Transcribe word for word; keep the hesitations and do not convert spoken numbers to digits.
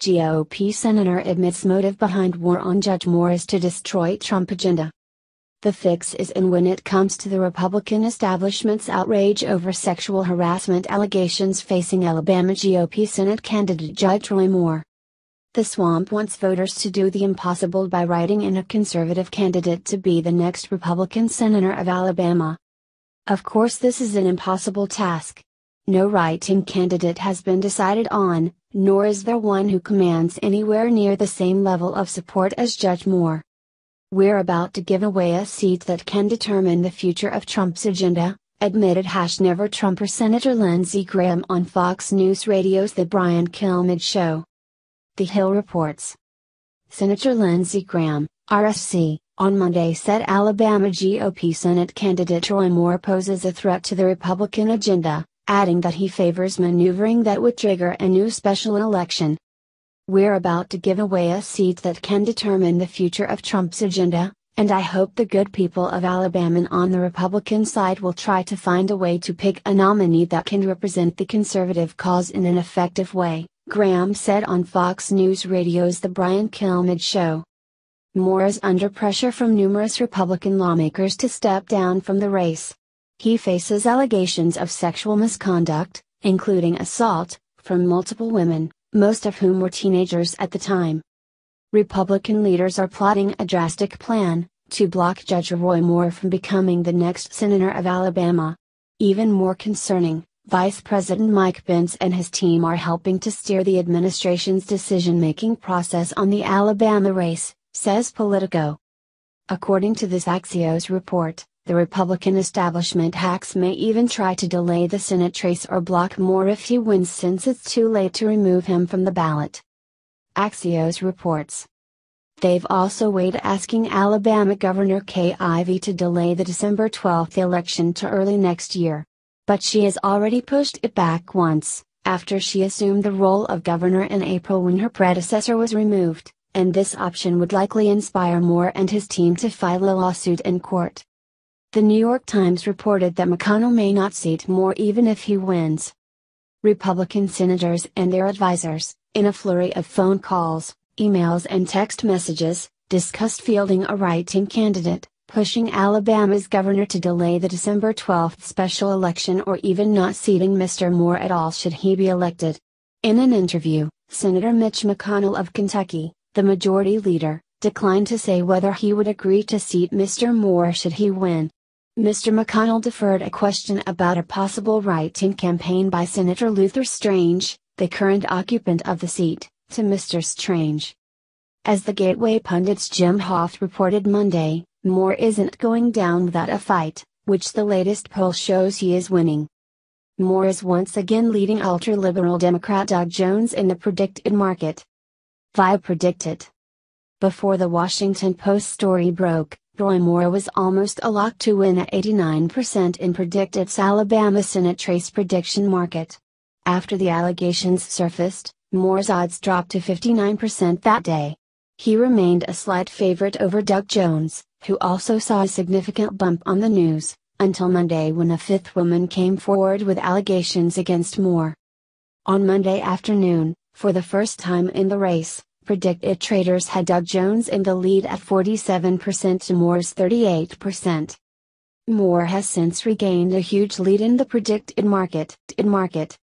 G O P senator admits motive behind war on Judge Moore is to destroy Trump agenda. The fix is in when it comes to the Republican establishment's outrage over sexual harassment allegations facing Alabama G O P Senate candidate Judge Roy Moore. The swamp wants voters to do the impossible by writing in a conservative candidate to be the next Republican senator of Alabama. Of course, this is an impossible task. No writing candidate has been decided on, nor is there one who commands anywhere near the same level of support as Judge Moore. We're about to give away a seat that can determine the future of Trump's agenda, admitted hash never Trumper Senator Lindsey Graham on Fox News Radio's The Brian Kilmeade Show. The Hill reports. Senator Lindsey Graham, R S C, on Monday said Alabama G O P Senate candidate Roy Moore poses a threat to the Republican agenda, adding that he favors maneuvering that would trigger a new special election. We're about to give away a seat that can determine the future of Trump's agenda, and I hope the good people of Alabama on the Republican side will try to find a way to pick a nominee that can represent the conservative cause in an effective way, Graham said on Fox News Radio's The Brian Kilmeade Show. Moore is under pressure from numerous Republican lawmakers to step down from the race. He faces allegations of sexual misconduct, including assault, from multiple women, most of whom were teenagers at the time. Republican leaders are plotting a drastic plan to block Judge Roy Moore from becoming the next senator of Alabama. Even more concerning, Vice President Mike Pence and his team are helping to steer the administration's decision-making process on the Alabama race, says Politico. According to this Axios report, the Republican establishment hacks may even try to delay the Senate race or block Moore if he wins, since it's too late to remove him from the ballot. Axios reports. They've also weighed asking Alabama Governor Kay Ivey to delay the December twelfth election to early next year. But she has already pushed it back once, after she assumed the role of governor in April when her predecessor was removed, and this option would likely inspire Moore and his team to file a lawsuit in court. The New York Times reported that McConnell may not seat Moore even if he wins. Republican senators and their advisors, in a flurry of phone calls, emails and text messages, discussed fielding a writing candidate, pushing Alabama's governor to delay the December twelfth special election or even not seating Mister Moore at all should he be elected. In an interview, Senator Mitch McConnell of Kentucky, the majority leader, declined to say whether he would agree to seat Mister Moore should he win. Mister McConnell deferred a question about a possible write-in campaign by Senator Luther Strange, the current occupant of the seat, to Mister Strange. As the Gateway pundit's Jim Hoft reported Monday, Moore isn't going down without a fight, which the latest poll shows he is winning. Moore is once again leading ultra-liberal Democrat Doug Jones in the predicted market. Vibe predicted. Before the Washington Post story broke, Roy Moore was almost a lock to win at eighty-nine percent in PredictIt's Alabama Senate race prediction market. After the allegations surfaced, Moore's odds dropped to fifty-nine percent that day. He remained a slight favorite over Doug Jones, who also saw a significant bump on the news, until Monday when a fifth woman came forward with allegations against Moore. On Monday afternoon, for the first time in the race, PredictIt traders had Doug Jones in the lead at forty-seven percent to Moore's thirty-eight percent. Moore has since regained a huge lead in the PredictIt market. market.